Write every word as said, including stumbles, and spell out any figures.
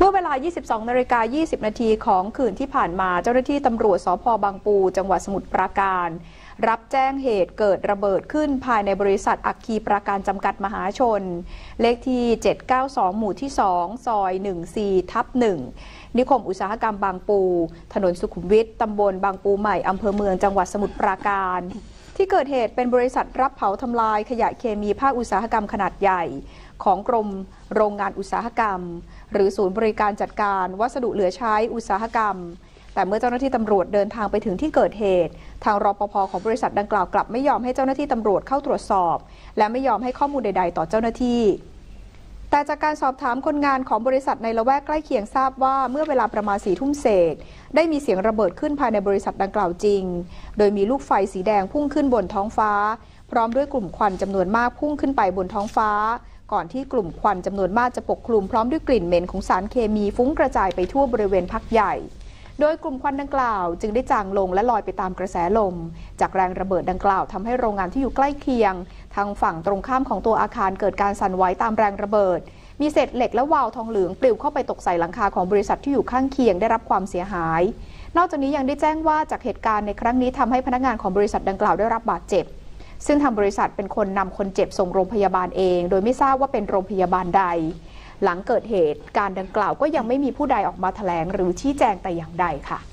มื่อเวลา ยี่สิบสองนาฬิกายี่สิบ นาทีของคืนที่ผ่านมาเจ้าหน้าที่ตำรวจสภ.บางปูจังหวัดสมุทรปราการรับแจ้งเหตุเกิดระเบิดขึ้นภายในบริษัทอัคคีปราการจำกัดมหาชนเลขที่เจ็ดเก้าสองหมู่ที่สองซอยหนึ่งซีทับหนึ่งนิคมอุตสาหกรรมบางปูถนนสุขุมวิทตำบลบางปูใหม่อำเภอเมืองจังหวัดสมุทรปราการที่เกิดเหตุเป็นบริษัทรับเผาทำลายขยะเคมีภาคอุตสาหกรรมขนาดใหญ่ของกรมโรงงานอุตสาหกรรมหรือศูนย์บริการจัดการวัสดุเหลือใช้อุตสาหกรรมแต่เมื่อเจ้าหน้าที่ตำรวจเดินทางไปถึงที่เกิดเหตุทางรปภ.ของบริษัทดังกล่าวกลับไม่ยอมให้เจ้าหน้าที่ตำรวจเข้าตรวจสอบและไม่ยอมให้ข้อมูลใดๆต่อเจ้าหน้าที่แต่จากการสอบถามคนงานของบริษัทในละแวกใกล้เคียงทราบว่าเมื่อเวลาประมาณสี่ทุ่มเศษได้มีเสียงระเบิดขึ้นภายในบริษัทดังกล่าวจริงโดยมีลูกไฟสีแดงพุ่งขึ้นบนท้องฟ้าพร้อมด้วยกลุ่มควันจำนวนมากพุ่งขึ้นไปบนท้องฟ้าก่อนที่กลุ่มควันจำนวนมากจะปกคลุมพร้อมด้วยกลิ่นเหม็นของสารเคมีฟุ้งกระจายไปทั่วบริเวณพักใหญ่โดยกลุ่มควันดังกล่าวจึงได้จางลงและลอยไปตามกระแสลมจากแรงระเบิดดังกล่าวทำให้โรงงานที่อยู่ใกล้เคียงทางฝั่งตรงข้ามของตัวอาคารเกิดการสั่นไหวตามแรงระเบิดมีเศษเหล็กและวาล์วทองเหลืองปลิวเข้าไปตกใส่หลังคาของบริษัทที่อยู่ข้างเคียงได้รับความเสียหายนอกจากนี้ยังได้แจ้งว่าจากเหตุการณ์ในครั้งนี้ทำให้พนักงานของบริษัทดังกล่าวได้รับบาดเจ็บซึ่งทางบริษัทเป็นคนนำคนเจ็บส่งโรงพยาบาลเองโดยไม่ทราบว่าเป็นโรงพยาบาลใดหลังเกิดเหตุการดังกล่าวก็ยังไม่มีผู้ใดออกมาแถลงหรือชี้แจงแต่อย่างใดค่ะ